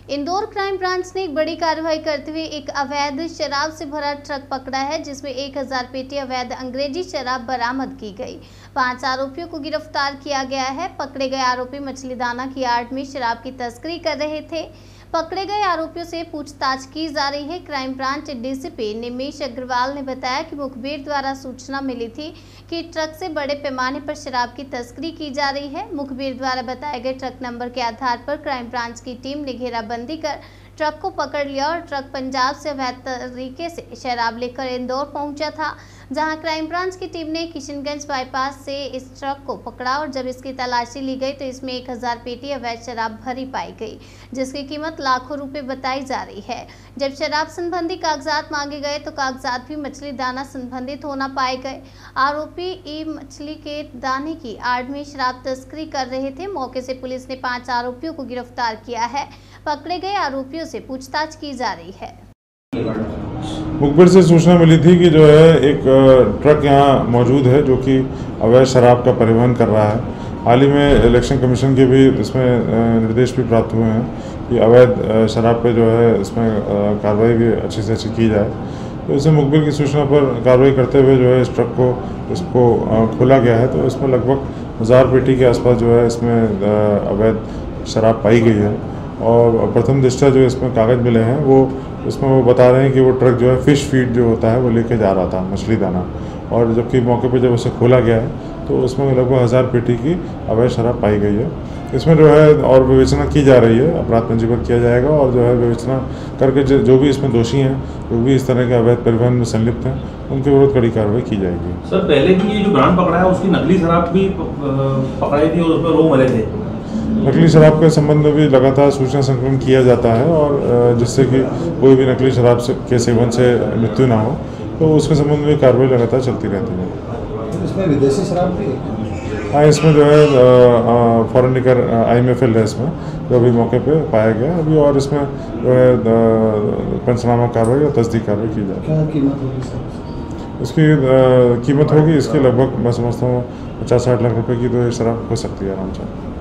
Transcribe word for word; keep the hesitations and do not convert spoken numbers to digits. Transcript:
Indore crime branch ने एक बड़ी कार्रवाई करते हुए एक अवैध शराब से भरा ट्रक पकड़ा है, जिसमें एक हजार पेटी अवैध अंग्रेजी शराब बरामद की गई। पांच आरोपियों को गिरफ्तार किया गया है। पकड़े गए आरोपी मछली दाना की आड़ में शराब की तस्करी कर रहे थे। पकड़े गए आरोपियों से पूछताछ की जा रही है। Crime branch DCP Nimesh Agarwal ने बताया कि मुखबिर द्वारा सूचना मिली थी कि ट्रक से बड़े पैमाने पर शराब की तस्करी की जा रही है। मुखबिर द्वारा बताए गए ट्रक नंबर के आधार पर क्राइम ब्रांच की टीम ने घेराबंदी कर ट्रक को पकड़ लिया और ट्रक पंजाब से अवैध तरीके से शराब लेकर इंदौर पहुंचा था, जहां क्राइम ब्रांच की टीम ने किशनगंज बाईपास से इस ट्रक को पकड़ा और जब इसकी तलाशी ली गई तो इसमें एक हजार पेटी अवैध शराब भरी पाई गई, जिसकी कीमत लाखों रुपए बताई जा रही है। जब शराब संबंधी कागजात मांगे गए तो कागजात भी मछली दाना संबंधित होना पाए गए। आरोपी ई मछली के दाने की आड़ में शराब तस्करी कर रहे थे। मौके से पुलिस ने पांच आरोपियों को गिरफ्तार किया है। पकड़े गए आरोपियों से पूछताछ की जा रही है। मुखबिर से सूचना मिली थी कि जो है एक ट्रक यहाँ मौजूद है जो कि अवैध शराब का परिवहन कर रहा है। हाल ही में इलेक्शन कमीशन के भी इसमें निर्देश भी प्राप्त हुए हैं कि अवैध शराब पे जो है इसमें कार्रवाई भी अच्छी से अच्छी की जाए। तो इसे मुखबिर की सूचना पर कार्रवाई करते हुए जो है इस ट्रक को इसको खोला गया है। तो इसमें लगभग हज़ार पेटी के आसपास जो है इसमें अवैध शराब पाई गई है। और प्रथम दृष्टया जो इसमें कागज़ मिले हैं वो इसमें वो बता रहे हैं कि वो ट्रक जो है फ़िश फीड जो होता है वो लेके जा रहा था, मछली दाना। और जबकि मौके पे जब उसे खोला गया है तो उसमें लगभग हज़ार पेटी की अवैध शराब पाई गई है। इसमें जो है और विवेचना की जा रही है, अपराध पंजीबद्ध किया जाएगा और जो है विवेचना करके जो भी इसमें दोषी हैं, जो भी इस तरह के अवैध परिवहन में संलिप्त हैं, उनके विरुद्ध कड़ी कार्रवाई की जाएगी। सर, पहले भी ये जो ब्रांड पकड़ा है उसकी नकली शराब भी पकड़ाई थी और उसमें रोग मरे थे। नकली शराब के संबंध में भी लगातार सूचना संकलन किया जाता है और जिससे कि कोई भी नकली शराब से के सेवन से मृत्यु ना हो, तो उसके संबंध में कार्रवाई लगातार चलती रहती है। इसमें विदेशी शराब भी हाँ, इसमें जो है foreign liquor I M F L है इसमें, जो अभी मौके पे पाया गया अभी, और इसमें जो है पंचनामा कार्रवाई और तस्दीक कार्रवाई की जाए। क्या कीमत होगी सर? इसकी कीमत होगी इसकी लगभग मैं समझता हूँ पचास साठ लाख रुपए की तो ये शराब हो सकती है आराम से।